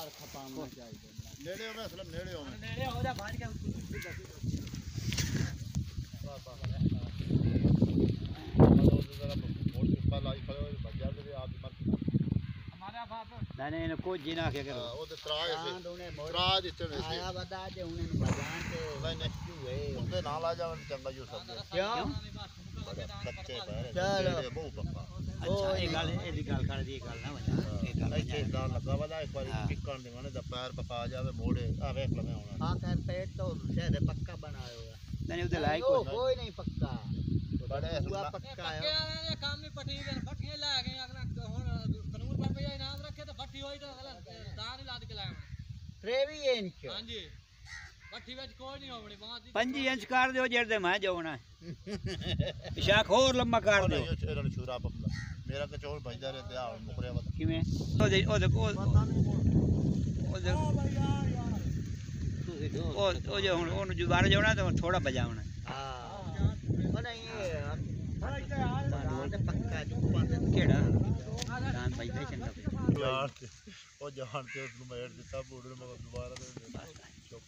बार खपाना चाहिए नेड़े में असलम नेड़े हो नेड़े हो जा भाज के नहीं कोई जीना के करो ओ ते तराज तराज इतने से आया बता दे उन्हें बजान के नहीं उनके नाल आ जावन चंगा जो सब क्यों कच्चे पैर चलो बहुत पक्का अच्छा ये गल कर दी गल ना बजा ये गल ਇੱਥੇ ਦਾ ਲੱਗਾ ਵਾਦਾ ਇੱਕ ਵਾਰੀ ਟਿੱਕਣ ਦੇ ਮਾਨੇ ਦਾ ਪੈਰ ਪਕਾ ਜਾਵੇ ਮੋੜੇ ਆ ਵੇਖ ਲਵੇਂ ਹੁਣ हां कर पेट तो शायद पक्का बनाया होगा नहीं उधर लायक कोई नहीं पक्का बड़े हुआ पक्का है ये काम में पटी गए फटियां ला गए अगला हुन कानून पर भैया इनाम रखे तो फटी होई तो अगला दान ही लाद के लाया 23 इंच हां जी फटी विच कोई नहीं होवनी बात 5 इंच कर दियो जेड़ मैं जावना इशाक और लंबा कर दियो ਇਹਨਾਂ ਨੂੰ ਛੁਰਾ ਪੱਕਾ ਮੇਰਾ ਕਚੋਲ ਭਜਦਾ ਰਹੇ ਤੇ ਆ ਮੁਕਰਿਆ ਵਾ ਕਿਵੇਂ ਉਹਦੇ ਉਹ ਜੇ ਹੁਣ ਉਹਨੂੰ ਜੁਗਾੜ ਜਾਉਣਾ ਤਾਂ ਥੋੜਾ ਬਜਾਉਣਾ ਹਾਂ ਉਹ ਨਹੀਂ ਇਹ ਪੱਕਾ ਕਿਹੜਾ ਦਾਨ ਭਾਈ ਚੰਗਾ ਉਹ ਜਾਣ ਤੇ ਉਸ ਨੂੰ ਮੈਂ ਦਿੱਤਾ ਬੋਰਡ ਨੂੰ ਮੈਂ ਦੁਬਾਰਾ ਚੁੱਪ